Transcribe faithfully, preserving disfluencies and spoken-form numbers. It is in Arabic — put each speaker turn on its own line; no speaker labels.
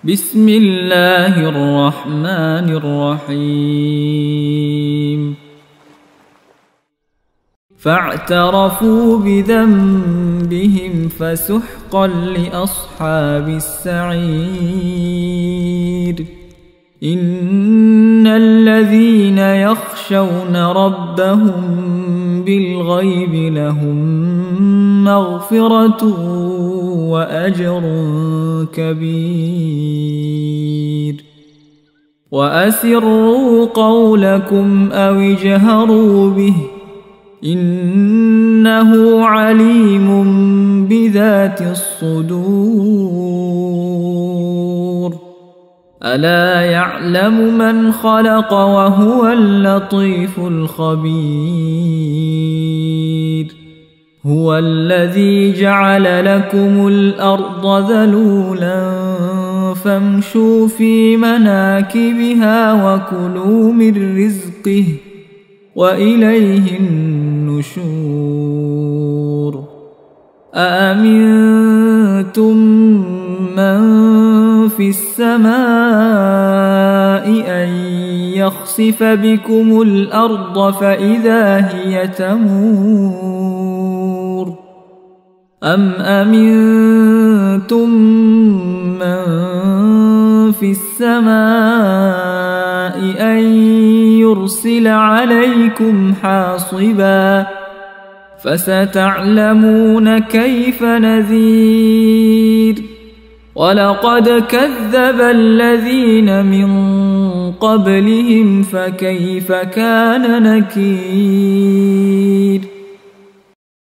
بسم الله الرحمن الرحيم فاعترفوا بذنبهم فسحقا لأصحاب السعير إن الذين يخشون ربهم بالغيب لهم مغفرة وأجر كبير وأسروا قولكم أو اجهروا به إنه عليم بذات الصدور ألا يعلم من خلق وهو اللطيف الخبير هو الذي جعل لكم الأرض ذلولا فامشوا في مناكبها وكلوا من رزقه وإليه النشور أأمنتم من في السماء أن يخسف بكم الأرض فإذا هي تمور أم أمنتم من في السماء أن يرسل عليكم حاصبا فستعلمون كيف نذير ولقد كذب الذين من قبلهم فكيف كان نكير